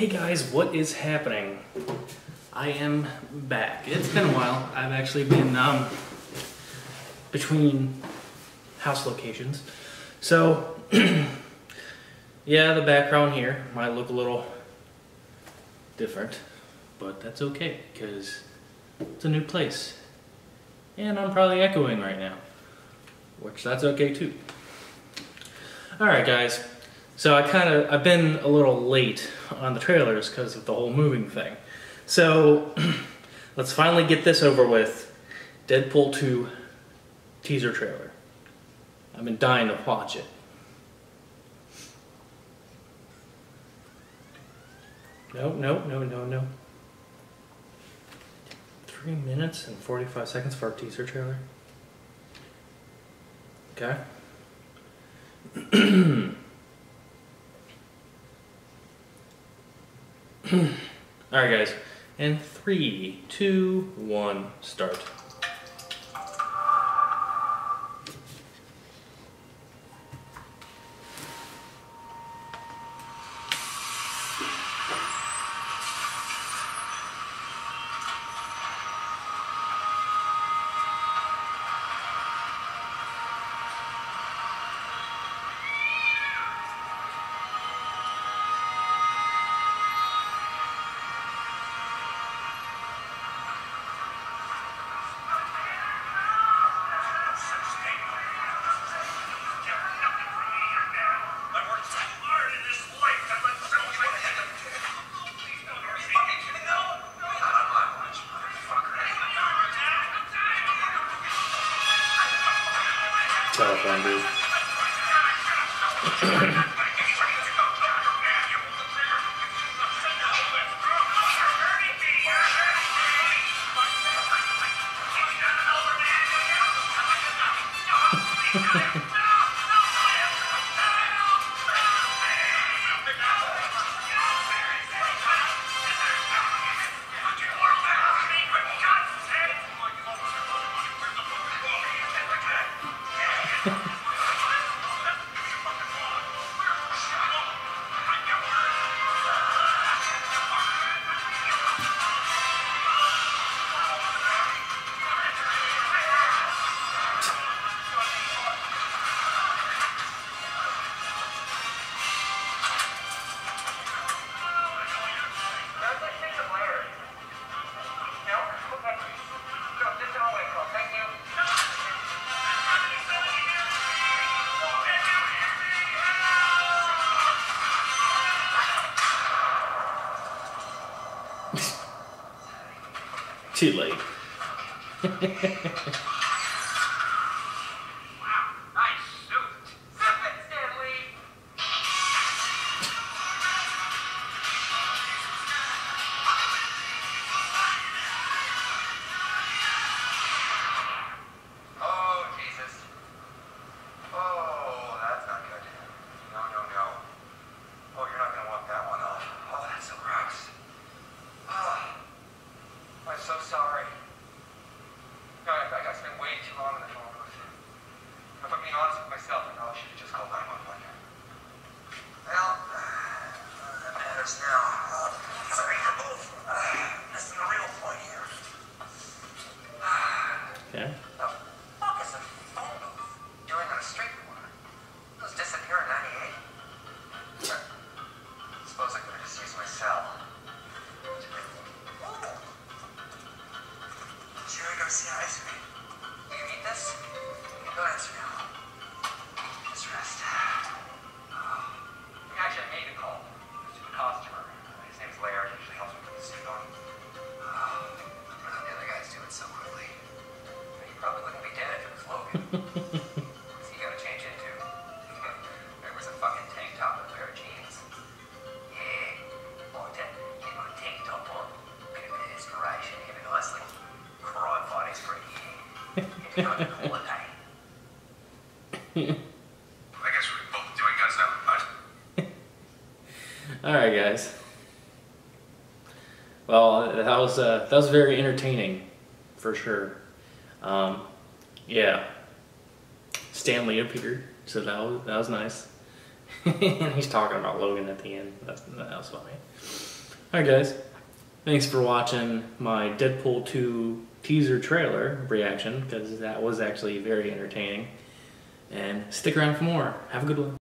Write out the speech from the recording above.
Hey guys, what is happening? I am back. It's been a while. I've actually been between house locations. So, yeah, the background here might look a little different, but that's okay because it's a new place. And I'm probably echoing right now, which that's okay too. Alright guys, so I've been a little late on the trailers because of the whole moving thing. So let's finally get this over with. Deadpool 2 teaser trailer. I've been dying to watch it. No. 3 minutes and 45 seconds for a teaser trailer. Okay. Alright guys, and 3, 2, 1, start. Telephone booth. Too late. Okay. The fuck is a phone booth doing on a street corner? Those disappear in '98. Suppose I could have just used my cell. Oh! Jerry Garcia ice cream. Do you eat this? Don't answer now. Just rest. Actually, I made a call to a customer. His name's Larry. He usually helps me put the suit on. The other guys do it so quickly. Probably wouldn't be dead if it was Logan. What's he gotta change into? There was a fucking tank top and a pair of jeans. Yeah. Oh, that came on a tank top on. Could have been an inspiration, him and Leslie. Crime fighting's pretty easy. If you're not cool at night. I guess we're both doing guns now, bud. Alright guys. Well, that was very entertaining, for sure. Yeah, Stanley appeared, so that was nice. And he's talking about Logan at the end. That was funny. Alright guys, thanks for watching my Deadpool 2 teaser trailer reaction, because that was actually very entertaining. And stick around for more. Have a good one.